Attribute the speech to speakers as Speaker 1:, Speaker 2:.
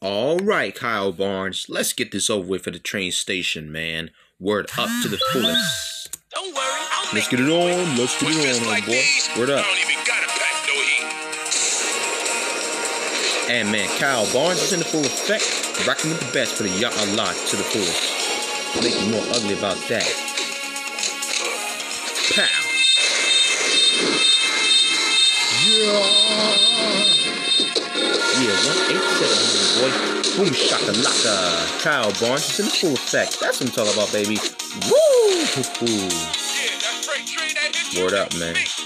Speaker 1: Alright, Kyle Barnes, let's get this over with for the train station, man. Word up to the fullest.
Speaker 2: Don't worry,
Speaker 1: Let's get it on, let's get it on,
Speaker 2: like
Speaker 1: boy.
Speaker 2: these,
Speaker 1: Word up.
Speaker 2: I don't even gotta pack no heat.
Speaker 1: And man, Kyle Barnes is in the full effect, rocking with the best for the yacht a lot to the fullest. Making more ugly about that. Pow! Yeah, 187, boy. Boom shakalaka. Kyle Barnes is in the full effect. That's what I'm talking about, baby. Woo!
Speaker 2: Yeah, that freight train that hit you.
Speaker 1: Word up, man.